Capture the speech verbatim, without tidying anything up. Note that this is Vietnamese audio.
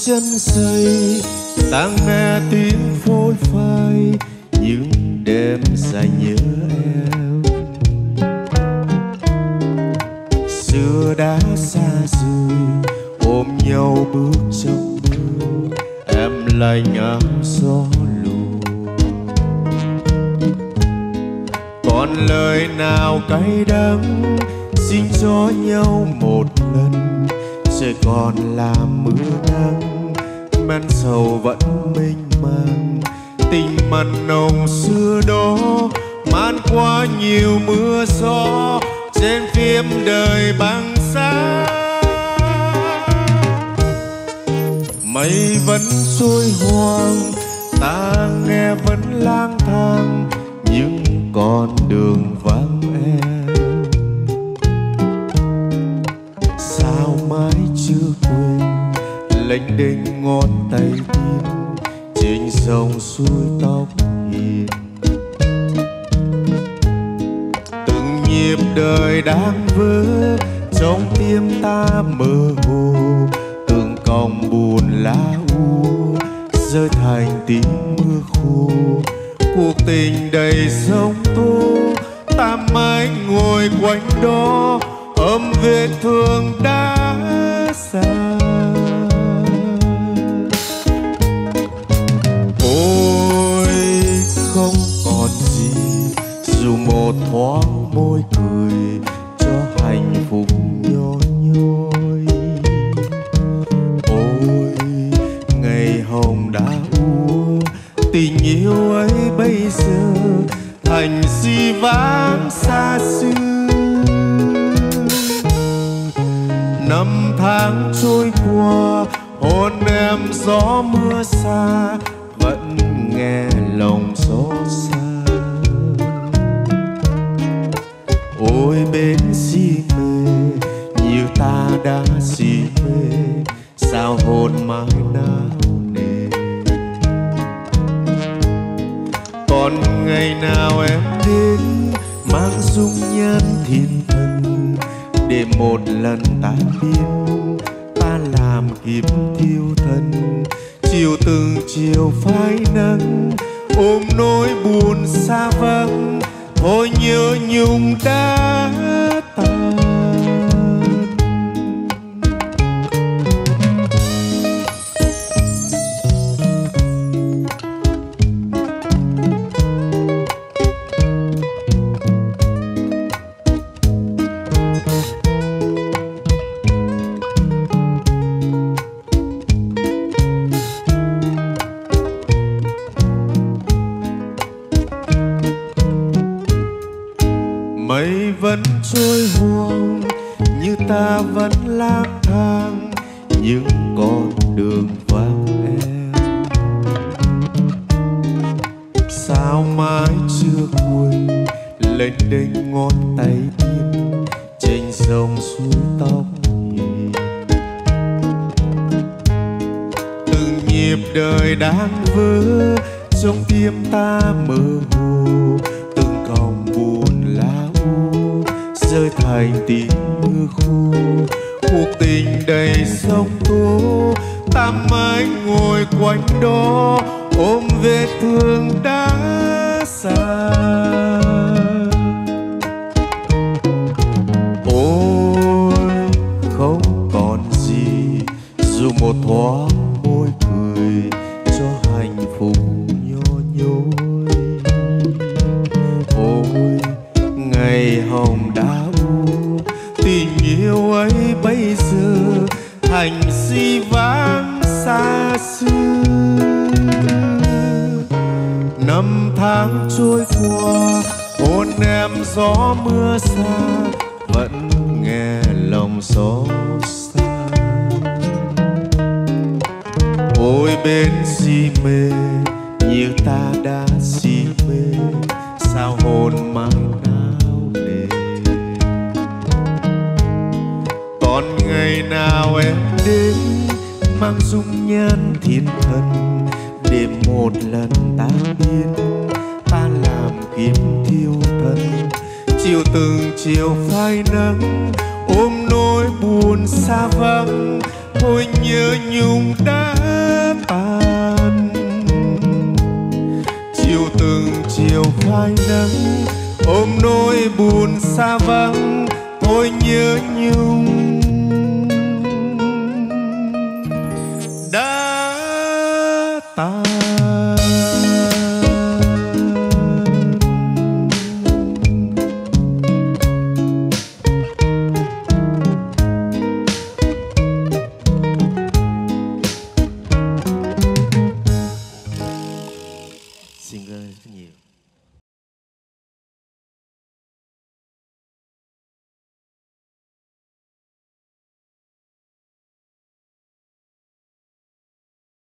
chân xây, ta nghe tiếng phôi phai những đêm dài nhớ em. Xưa đã xa rồi ôm nhau bước trong mưa, em lại ngắm gió lùa. Còn lời nào cay đắng xin cho nhau một lần, trời còn là mưa nắng, men sầu vẫn mênh mang. Tình mặn nồng xưa đó man qua nhiều mưa gió trên phim đời băng giá. Mây vẫn trôi hoang, ta nghe vẫn lang thang những con đường vắng em. Sao mãi chưa quên lênh đênh ngón tay tim trên dòng suối tóc hiền. Từng nhịp đời đang vỡ trong tim ta mơ hồ, từng còng buồn lá u rơi thành tiếng mưa khô. Cuộc tình đầy sóng tố, ta mãi ngồi quanh đó ôm vết thương đã xa. Ôi không còn gì dù một thoáng môi cười cho hạnh phúc nhỏ nhoi. Ôi ngày hồng đã úa, tình yêu ấy bây giờ thành si vãng xa xưa. Năm tháng trôi qua hôn em gió mưa xa, vẫn nghe lòng xót xa. Ôi bên si mê như ta đã si mê, sao hồn mãi nao nề. Còn ngày nào em đến mang dung nhan thiên thần, để một lần ta biết ta làm kiếp tiêu thân. Chiều từng chiều phai nắng ôm nỗi buồn xa vắng, thôi nhớ nhung đã tan. Mây vẫn trôi hoang như ta vẫn lang thang những con đường vắng em. Sao mãi chưa quên lênh đênh ngón tay tim trên dòng suối tóc hiền. Từng nhịp đời đang vỡ trong tim ta mơ hồ, từng còng buồn lá rơi thành tiếng mưa khô. Cuộc tình đầy sóng tố, ta mãi ngồi quanh đó ôm vết thương đã xa. Ôi không còn gì dù một thoáng môi cười cho hạnh phúc nhỏ nhoi. Ôi ngày hồng đã u, tình yêu ấy bây giờ thành si vãng xa xưa. Năm tháng trôi qua hôn em gió mưa xa, vẫn nghe lòng xót xa. Ôi bên si mê như ta đã si mê, sao hồn mãi nao nề. Còn ngày nào em đến mang dung nhan thiên thần, để một lần ta biết ta làm kiếp tiêu thân. Chiều từng chiều phai nắng ôm nỗi buồn xa vắng, thôi nhớ nhung đã tàn. Chiều từng chiều phai nắng, ôm nỗi buồn xa vắng, thôi nhớ nhung đã tàn. Xin rất nhiều.